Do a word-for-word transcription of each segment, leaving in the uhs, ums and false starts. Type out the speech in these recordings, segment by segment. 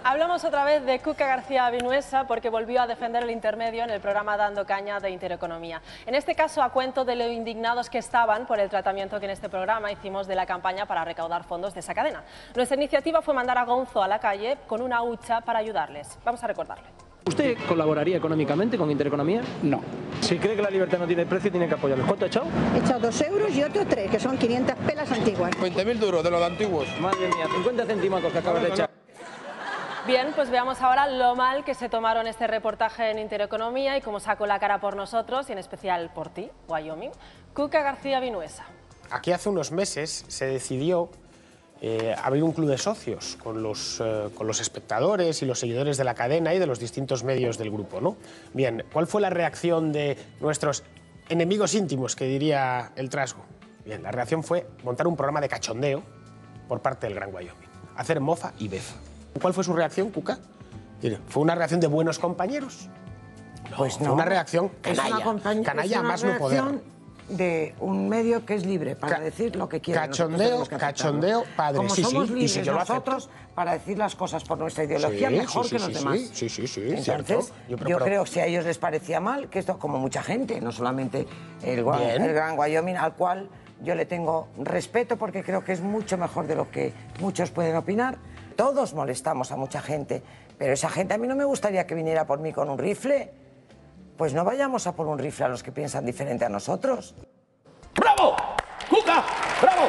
Hablamos otra vez de Cuca García Vinuesa porque volvió a defender el intermedio en el programa Dando Caña de Intereconomía. En este caso, a cuento de lo indignados que estaban por el tratamiento que en este programa hicimos de la campaña para recaudar fondos de esa cadena. Nuestra iniciativa fue mandar a Gonzo a la calle con una hucha para ayudarles. Vamos a recordarle. ¿Usted colaboraría económicamente con Intereconomía? No. Si cree que la libertad no tiene precio, tiene que apoyarlo. ¿Cuánto ha echado? He echado dos euros y otro tres, que son quinientas pelas antiguas. veinte mil duros de los antiguos. Madre mía, cincuenta céntimos que acabas de echar. Bien, pues veamos ahora lo mal que se tomaron este reportaje en Intereconomía y cómo sacó la cara por nosotros, y en especial por ti, Wyoming, Cuca García Vinuesa. Aquí hace unos meses se decidió eh, abrir un club de socios con los, eh, con los espectadores y los seguidores de la cadena y de los distintos medios del grupo, ¿no? Bien, ¿cuál fue la reacción de nuestros enemigos íntimos, que diría el Trasgo? Bien, la reacción fue montar un programa de cachondeo por parte del Gran Wyoming, hacer mofa y befa. ¿Cuál fue su reacción, Cuca? ¿Fue una reacción de buenos compañeros? No, pues no. Fue una reacción canalla, es una canalla es una más no poder. De un medio que es libre para Ca decir lo que quiera. Cachondeo, cachondeo, padre. Como sí, somos sí, libres y si yo lo nosotros para decir las cosas por nuestra ideología, sí, mejor sí, que sí, los sí, demás. Sí, sí, sí, Entonces, cierto. Yo, yo creo que si a ellos les parecía mal, que esto, como mucha gente, no solamente el, el Gran Wyoming, al cual yo le tengo respeto porque creo que es mucho mejor de lo que muchos pueden opinar. Todos molestamos a mucha gente, pero esa gente a mí no me gustaría que viniera por mí con un rifle. Pues no vayamos a por un rifle a los que piensan diferente a nosotros. ¡Bravo! ¡Cuca! ¡Bravo!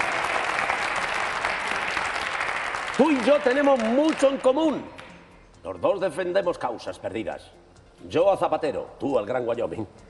Tú y yo tenemos mucho en común. Los dos defendemos causas perdidas. Yo a Zapatero, tú al Gran Wyoming.